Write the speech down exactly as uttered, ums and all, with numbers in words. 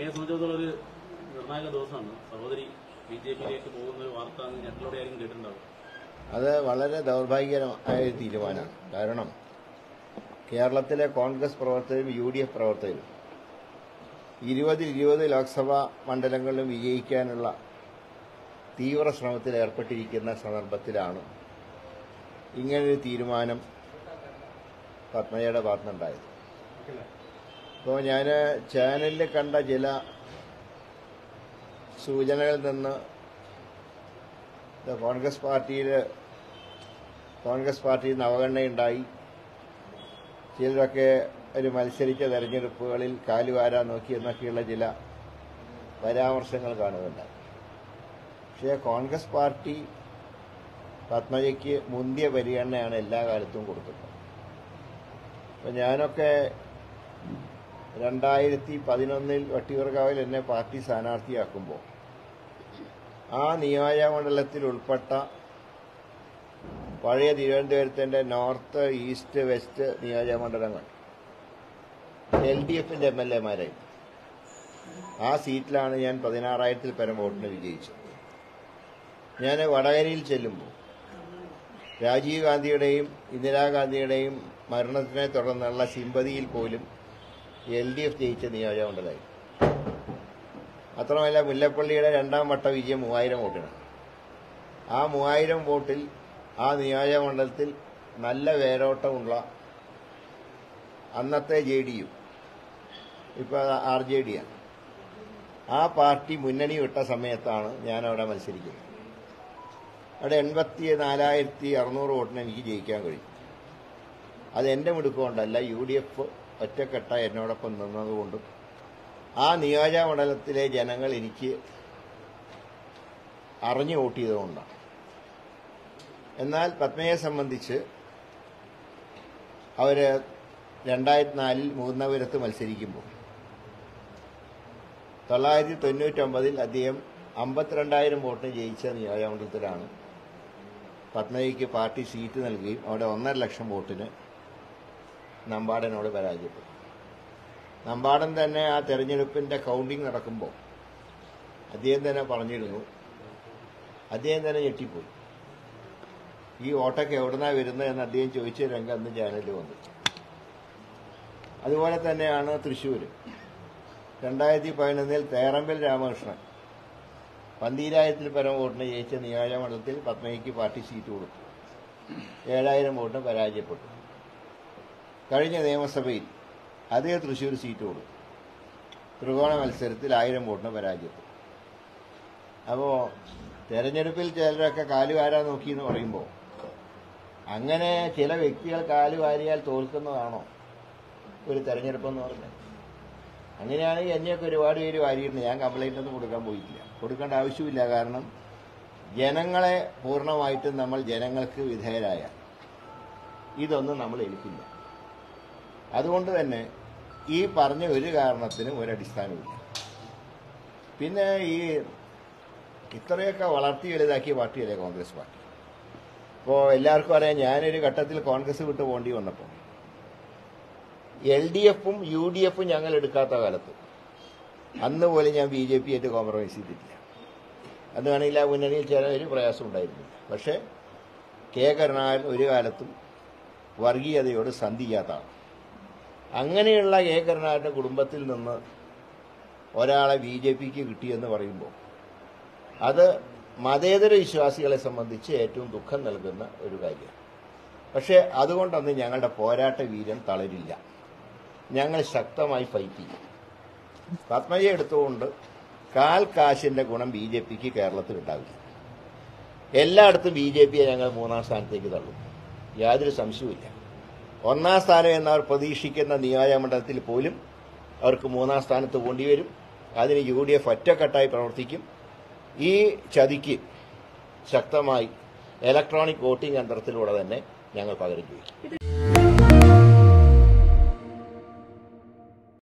അങ്ങയെ സംബന്ധിച്ചിടത്തോളം ഒരു നിർണായക ദിവസമാണ്. സഹോദരി ബി ജെ പിയിലേക്ക് പോകുന്ന ഒരു വാർത്ത ഞെട്ടലോടെ ആരും കേട്ടിട്ടുണ്ടാവും. അത് വളരെ ദൗർഭാഗ്യകരമായ ഒരു തീരുമാനമാണ്. കാരണം കേരളത്തിലെ കോൺഗ്രസ് പ്രവർത്തകരും യു ഡി എഫ് പ്രവർത്തകരും ഇരുപതിൽ ഇരുപത് ലോക്സഭാ മണ്ഡലങ്ങളിലും വിജയിക്കാനുള്ള തീവ്ര ശ്രമത്തിൽ ഏർപ്പെട്ടിരിക്കുന്ന സന്ദർഭത്തിലാണ് ഇങ്ങനൊരു തീരുമാനം പത്മജയുടെ ഭാഗത്തുനിന്നുണ്ടായത്. അപ്പോൾ ഞാൻ ചാനലിൽ കണ്ട ചില സൂചനകളിൽ നിന്ന് കോൺഗ്രസ് പാർട്ടിയിൽ കോൺഗ്രസ് പാർട്ടിയിൽ നിന്ന് അവഗണനയുണ്ടായി, ചിലരൊക്കെ ഒരു മത്സരിച്ച തെരഞ്ഞെടുപ്പുകളിൽ കാലുവാരാൻ നോക്കി എന്നൊക്കെയുള്ള ചില പരാമർശങ്ങൾ കാണുന്നുണ്ടായി. പക്ഷേ കോൺഗ്രസ് പാർട്ടി പത്മജയ്ക്ക് മുന്തിയ പരിഗണനയാണ് എല്ലാ കാലത്തും കൊടുത്തിട്ടുള്ളത്. അപ്പം ഞാനൊക്കെ രണ്ടായിരത്തി പതിനൊന്നിൽ വട്ടിയൂർക്കാവിൽ എന്നെ പാർട്ടി സ്ഥാനാർത്ഥിയാക്കുമ്പോൾ ആ നിയോജകമണ്ഡലത്തിൽ ഉൾപ്പെട്ട പഴയ തിരുവനന്തപുരത്തിന്റെ നോർത്ത്, ഈസ്റ്റ്, വെസ്റ്റ് നിയോജകമണ്ഡലങ്ങൾ എൽ ഡി എഫിന്റെ എം എൽ എമാരായി. ആ സീറ്റിലാണ് ഞാൻ പതിനാറായിരത്തിൽ പരം വോട്ടിന് വിജയിച്ചത്. ഞാൻ വടകരയിൽ ചെല്ലുമ്പോൾ രാജീവ് ഗാന്ധിയുടെയും ഇന്ദിരാഗാന്ധിയുടെയും മരണത്തിനെ തുടർന്നുള്ള സിമ്പതിയിൽ പോലും എൽ ഡി എഫ് ജയിച്ച നിയോജകമണ്ഡലമായി. മാത്രമല്ല, മുല്ലപ്പള്ളിയുടെ രണ്ടാം വട്ട വിജയം മൂവായിരം വോട്ടിനാണ്. ആ മൂവായിരം വോട്ടിൽ ആ നിയോജകമണ്ഡലത്തിൽ നല്ല വേരോട്ടമുള്ള അന്നത്തെ ജെ ഡി യു, ഇപ്പോൾ ആർ ജെ ഡിയാണ്, ആ പാർട്ടി മുന്നണി വിട്ട സമയത്താണ് ഞാൻ അവിടെ മത്സരിക്കുന്നത്. അവിടെ എൺപത്തി നാലായിരത്തി അറുന്നൂറ് വോട്ടിന് എനിക്ക് ജയിക്കാൻ കഴിയും. അത് എൻ്റെ മിടുക്കൊണ്ടല്ല, യു ഡി എഫ് ഒറ്റക്കെട്ട എന്നോടൊപ്പം നിന്നതുകൊണ്ടും ആ നിയോജകമണ്ഡലത്തിലെ ജനങ്ങൾ എനിക്ക് അറിഞ്ഞു വോട്ട് ചെയ്തുകൊണ്ടാണ്. എന്നാൽ പത്മയെ സംബന്ധിച്ച് അവർ രണ്ടായിരത്തി നാലിൽ മൂന്നപുരത്ത് മത്സരിക്കുമ്പോൾ തൊള്ളായിരത്തി തൊണ്ണൂറ്റൊമ്പതിൽ അദ്ദേഹം അമ്പത്തിരണ്ടായിരം വോട്ടിന് ജയിച്ച നിയോജകമണ്ഡലത്തിലാണ് പത്മജിക്ക് പാർട്ടി സീറ്റ് നൽകുകയും അവിടെ ഒന്നര ലക്ഷം വോട്ടിന് നമ്പാടനോട് പരാജയപ്പെട്ടു. നമ്പാടൻ തന്നെ ആ തെരഞ്ഞെടുപ്പിന്റെ കൗണ്ടിങ് നടക്കുമ്പോൾ അദ്ദേഹം തന്നെ പറഞ്ഞിരുന്നു, അദ്ദേഹം തന്നെ ഞെട്ടിപ്പോയി. ഈ വോട്ടൊക്കെ എവിടുന്നാ വരുന്നത് എന്ന് അദ്ദേഹം ചോദിച്ച രംഗം അന്ന് ചാനലിൽ വന്നു. അതുപോലെ തന്നെയാണ് തൃശ്ശൂർ. രണ്ടായിരത്തി പതിനൊന്നിൽ തേറമ്പൽ രാമകൃഷ്ണൻ പന്തീരായിരത്തിൽ പരം വോട്ടിന് ജയിച്ച നിയോജകമണ്ഡലത്തിൽ പത്മജിക്ക് പാർട്ടി സീറ്റ് കൊടുത്തു. ഏഴായിരം വോട്ടിന് പരാജയപ്പെട്ടു. കഴിഞ്ഞ നിയമസഭയിൽ അതേ തൃശ്ശൂർ സീറ്റ് കൊടുത്തു. ത്രികോണ മത്സരത്തിൽ ആയിരം വോട്ടിന് പരാജയപ്പെട്ടു. അപ്പോൾ തെരഞ്ഞെടുപ്പിൽ ചിലരൊക്കെ കാലുവാരാൻ നോക്കി എന്ന് പറയുമ്പോൾ അങ്ങനെ ചില വ്യക്തികൾ കാലുവാരിയാൽ തോൽക്കുന്നതാണോ ഒരു തെരഞ്ഞെടുപ്പെന്ന് പറഞ്ഞത്? അങ്ങനെയാണെങ്കിൽ എന്നെയൊക്കെ ഒരുപാട് പേര് വാരിയിരുന്നു. ഞാൻ കംപ്ലൈൻ്റ് ഒന്നും കൊടുക്കാൻ പോയിട്ടില്ല, കൊടുക്കേണ്ട ആവശ്യമില്ല. കാരണം ജനങ്ങളെ പൂർണ്ണമായിട്ടും നമ്മൾ ജനങ്ങൾക്ക് വിധേയരായാൽ ഇതൊന്നും നമ്മൾ ഏൽക്കില്ല. അതുകൊണ്ട് തന്നെ ഈ പറഞ്ഞ ഒരു കാരണത്തിനും ഒരടിസ്ഥാനമില്ല. പിന്നെ ഈ ഇത്രയൊക്കെ വളർത്തി വലുതാക്കിയ പാർട്ടിയല്ലേ കോൺഗ്രസ് പാർട്ടി. ഇപ്പോൾ എല്ലാവർക്കും അറിയാം, ഞാനൊരു ഘട്ടത്തിൽ കോൺഗ്രസ് വിട്ട് പോകേണ്ടി വന്നപ്പോൾ എൽ ഡി എഫും യു ഡി എഫും ഞങ്ങൾ എടുക്കാത്ത കാലത്ത് അന്ന് പോലും ഞാൻ ബി ജെ പി ആയിട്ട് കോംപ്രമൈസ് ചെയ്തിട്ടില്ല. അന്ന് വേണമെങ്കിൽ ആ മുന്നണിയിൽ ചേരാൻ ഒരു പ്രയാസം ഉണ്ടായിരുന്നില്ല. പക്ഷേ കെ കരുണാകരൻ ഒരു കാലത്തും വർഗീയതയോട് സന്ധി ചെയ്യാത്തതാണ്. അങ്ങനെയുള്ള കെ കരുണാകരൻ്റെ കുടുംബത്തിൽ നിന്ന് ഒരാളെ ബി ജെ പിക്ക് കിട്ടിയെന്ന് പറയുമ്പോൾ അത് മതേതര വിശ്വാസികളെ സംബന്ധിച്ച് ഏറ്റവും ദുഃഖം നൽകുന്ന ഒരു കാര്യമാണ്. പക്ഷേ അതുകൊണ്ടൊന്നും ഞങ്ങളുടെ പോരാട്ട വീര്യം തളരില്ല. ഞങ്ങൾ ശക്തമായി ഫൈറ്റ് ചെയ്യും. പത്മജ എടുത്തുകൊണ്ട് കാൽ കാശിന്റെ ഗുണം ബി ജെ പിക്ക് കേരളത്തിൽ ഉണ്ടാവില്ല. എല്ലായിടത്തും ബി ജെ പിയെ ഞങ്ങൾ മൂന്നാം സ്ഥാനത്തേക്ക് തള്ളും, യാതൊരു സംശയവുമില്ല. ഒന്നാം സ്ഥാനം എന്നവർ പ്രതീക്ഷിക്കുന്ന നിയോജകമണ്ഡലത്തിൽ പോലും അവർക്ക് മൂന്നാം സ്ഥാനത്ത് പോകേണ്ടി വരും. അതിന് യു ഡി എഫ് ഒറ്റക്കെട്ടായി പ്രവർത്തിക്കും. ഈ ചതിക്ക് ശക്തമായി ഇലക്ട്രോണിക് വോട്ടിംഗ് യന്ത്രത്തിലൂടെ തന്നെ ഞങ്ങൾ പകരം ചെയ്യും.